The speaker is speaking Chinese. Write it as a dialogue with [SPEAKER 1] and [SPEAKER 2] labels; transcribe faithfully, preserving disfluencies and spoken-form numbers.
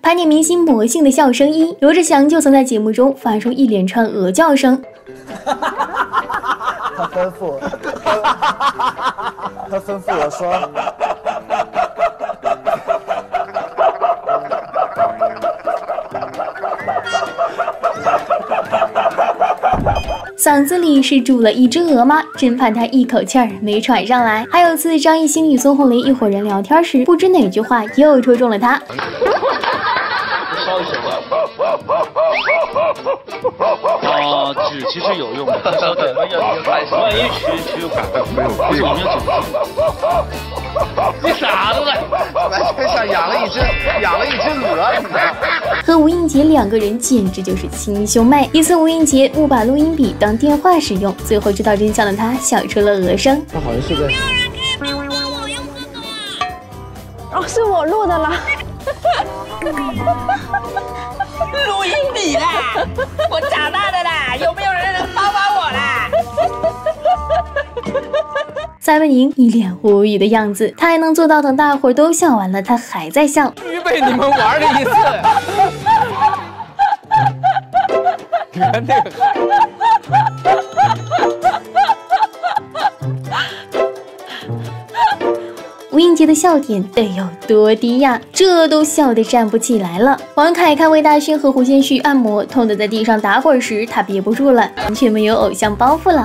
[SPEAKER 1] 盘点明星魔性的笑声一，罗志祥就曾在节目中发出一连串鹅叫声。
[SPEAKER 2] 他吩咐，他吩咐我说。
[SPEAKER 1] 嗓子里是住了一只鹅吗？真怕他一口气儿没喘上来。还有次张艺兴与孙红雷一伙人聊天时，不知哪句话又戳中了他。
[SPEAKER 3] 烧一烧啊，纸其实有用的，烧点万一蛆蛆感没有没有你傻子呢？
[SPEAKER 4] 完全像养了一只养了一只鹅，你知道吗？
[SPEAKER 1] 和吴映洁两个人简直就是亲兄妹。一次吴映洁误把录音笔当电话使用，最后知道真相的她笑出了鹅声。
[SPEAKER 2] 他好像是个。
[SPEAKER 5] 没有人可以帮我，我用这个啊。哦，是我录的啦。
[SPEAKER 6] 录音笔啦！我长大了啦，有没有人能帮帮我啦？
[SPEAKER 1] 撒贝宁一脸无语的样子，他还能做到等大伙都笑完了，他还在笑。
[SPEAKER 7] 预备你们玩的意思。圆那个海。
[SPEAKER 1] 吴映洁的笑点得有多低呀？这都笑得站不起来了。王凯看魏大勋和胡先煦按摩，痛得在地上打滚时，他憋不住了，完全没有偶像包袱了。